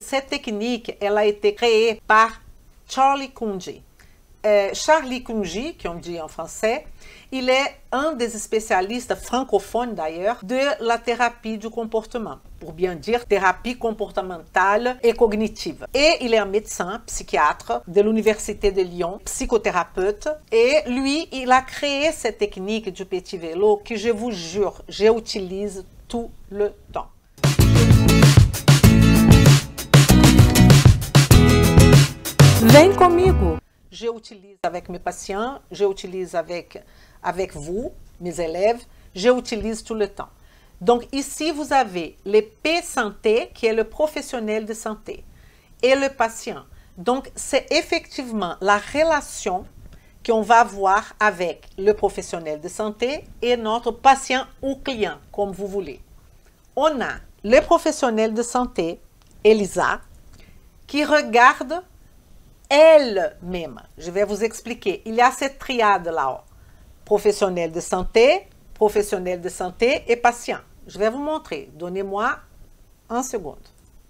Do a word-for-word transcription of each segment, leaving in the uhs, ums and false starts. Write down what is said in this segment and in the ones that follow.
cette technique, elle a été créée par Charlie Cunji. Euh, Charlie Cunji, qu'on dit en français, il est un des spécialistes francophones d'ailleurs de la thérapie du comportement, pour bien dire thérapie comportementale et cognitive. Et il est un médecin, psychiatre de l'Université de Lyon, psychothérapeute. Et lui, il a créé cette technique du petit vélo que je vous jure, j'utilise tout le temps. Vem comigo! J'utilise avec mes patients, j'utilise avec, avec vous, mes élèves, j'utilise tout le temps. Donc ici, vous avez le P santé, qui est le professionnel de santé, et le patient. Donc c'est effectivement la relation qu'on va avoir avec le professionnel de santé et notre patient ou client, comme vous voulez. On a le professionnel de santé, Elisa, qui regarde elle-même. Je vais vous expliquer. Il y a cette triade là. Professionnel de santé, professionnel de santé et patient. Je vais vous montrer. Donnez-moi un seconde.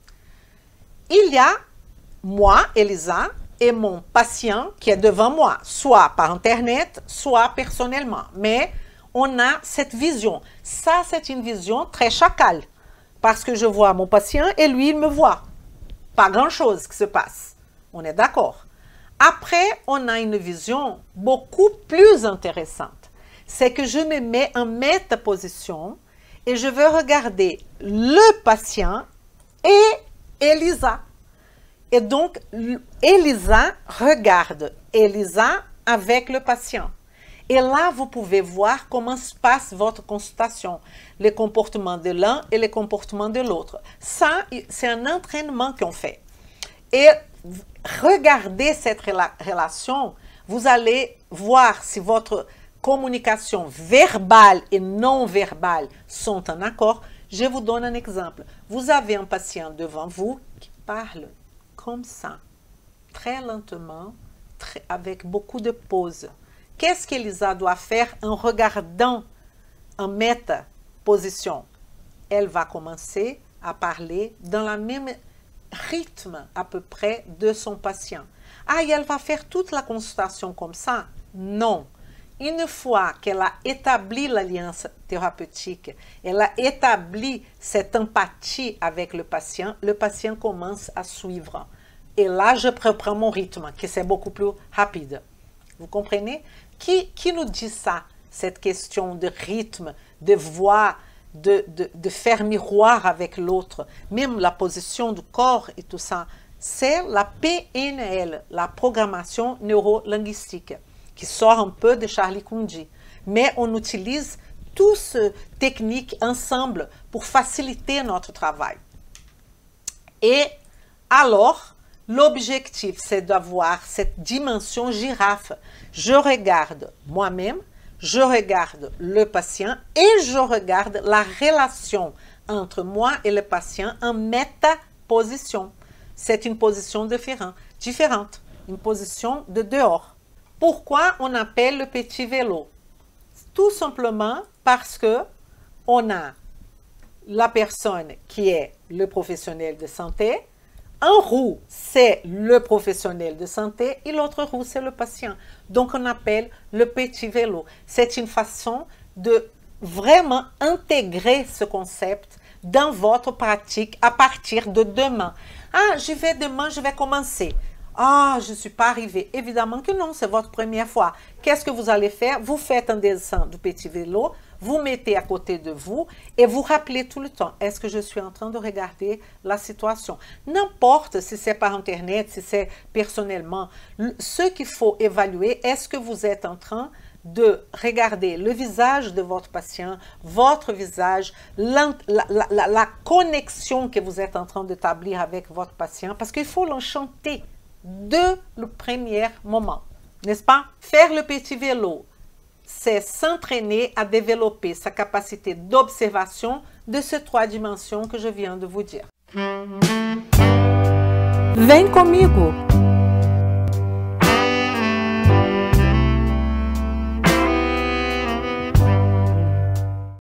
Il y a moi, Elisa, et mon patient qui est devant moi, soit par Internet, soit personnellement. Mais on a cette vision. Ça, c'est une vision très chacale. Parce que je vois mon patient et lui, il me voit. Pas grand-chose qui se passe. On est d'accord. Après, on a une vision beaucoup plus intéressante. C'est que je me mets en métaposition et je veux regarder le patient et Elisa. Et donc, Elisa regarde Elisa avec le patient. Et là, vous pouvez voir comment se passe votre consultation, les comportements de l'un et les comportements de l'autre. Ça, c'est un entraînement qu'on fait. Et regardez cette relation, vous allez voir si votre communication verbale et non verbale sont en accord. Je vous donne un exemple. Vous avez un patient devant vous qui parle comme ça, très lentement, très, avec beaucoup de pauses. Qu'est-ce qu'Elisa doit faire en regardant en méta-position? Elle va commencer à parler dans la même rythme à peu près de son patient. Ah, et elle va faire toute la consultation comme ça? Non. Une fois qu'elle a établi l'alliance thérapeutique, elle a établi cette empathie avec le patient, le patient commence à suivre. Et là, je reprends mon rythme, qui c'est beaucoup plus rapide. Vous comprenez? Qui, qui nous dit ça? Cette question de rythme, de voix, De, de, de faire miroir avec l'autre, même la position du corps et tout ça, c'est la P N L, la programmation neurolinguistique, qui sort un peu de Charlie Cunji. Mais on utilise toutes ces techniques ensemble pour faciliter notre travail. Et alors, l'objectif, c'est d'avoir cette dimension girafe. Je regarde moi-même, je regarde le patient et je regarde la relation entre moi et le patient en métaposition. C'est une position différente, différente, une position de dehors. Pourquoi on appelle le petit vélo? Tout simplement parce que on a la personne qui est le professionnel de santé, un roue, c'est le professionnel de santé et l'autre roue, c'est le patient. Donc, on appelle le petit vélo. C'est une façon de vraiment intégrer ce concept dans votre pratique à partir de demain. Ah, je vais demain, je vais commencer. Ah, je ne suis pas arrivée. Évidemment que non, c'est votre première fois. Qu'est-ce que vous allez faire? Vous faites un dessin du petit vélo, vous mettez à côté de vous et vous rappelez tout le temps. Est-ce que je suis en train de regarder la situation? N'importe si c'est par Internet, si c'est personnellement. Ce qu'il faut évaluer, est-ce que vous êtes en train de regarder le visage de votre patient, votre visage, la, la, la, la connexion que vous êtes en train d'établir avec votre patient, parce qu'il faut l'enchanter de le premier moment, n'est-ce pas? Faire le petit vélo, c'est s'entraîner à développer sa capacité d'observation de ces trois dimensions que je viens de vous dire. Vem comigo!